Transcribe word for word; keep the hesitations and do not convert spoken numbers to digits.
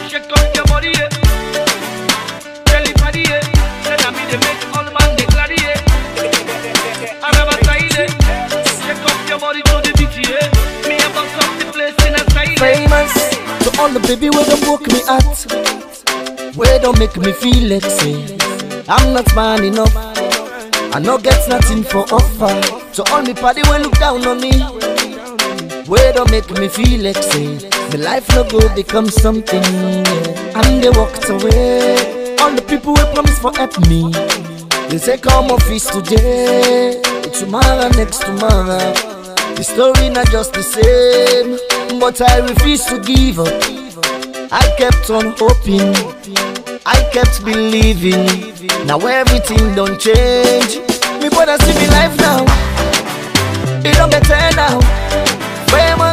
Shake up your body, yeah. Jelly body, yeah. Then I me they make all man they glad, yeah. I never tried it. Shake up your body to the beat, yeah. Me about some the place in a style. Famous to all the baby where don't woke me at, where don't make me feel like say I'm not man enough. I no get nothing for offer. To all me party when look down on me, where don't make me feel like say my life no go become something, yeah. And they walked away. All the people who promise for help me, they say come office today, tomorrow next tomorrow. The story not just the same, but I refuse to give up. I kept on hoping, I kept believing. Now everything don't change. Me brother see me life now, it don't better now. Famous